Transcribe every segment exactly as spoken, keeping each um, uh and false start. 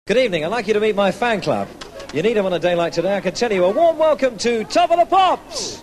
Good evening, I'd like you to meet my fan club. You need them on a day like today. I can tell you a warm welcome to Top of the Pops!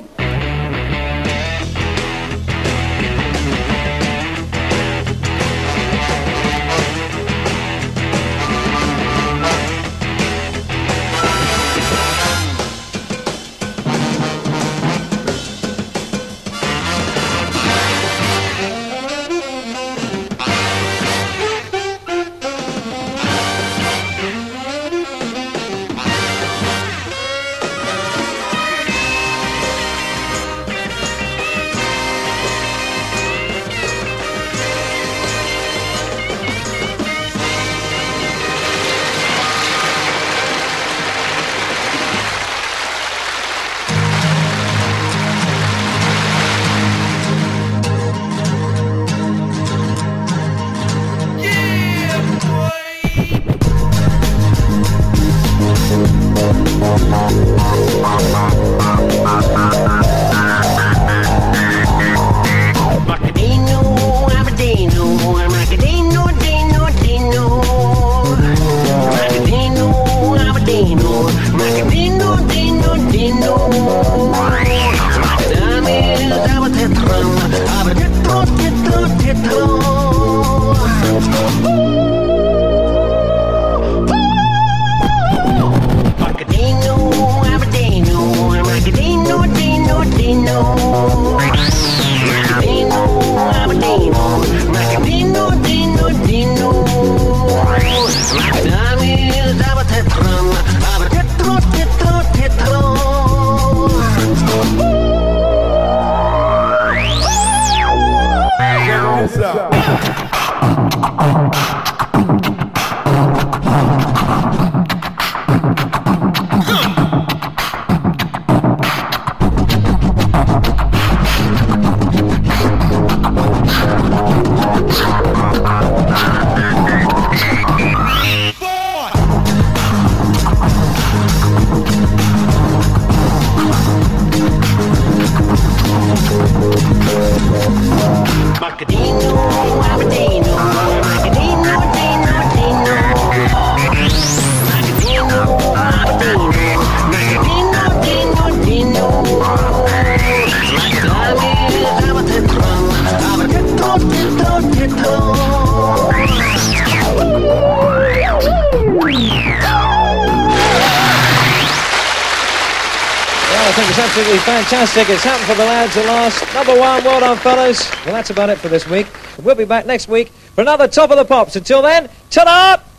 I think it's absolutely fantastic. It's happened for the lads at last. Number one, well done, fellas. Well, that's about it for this week. We'll be back next week for another Top of the Pops. Until then, ta-da!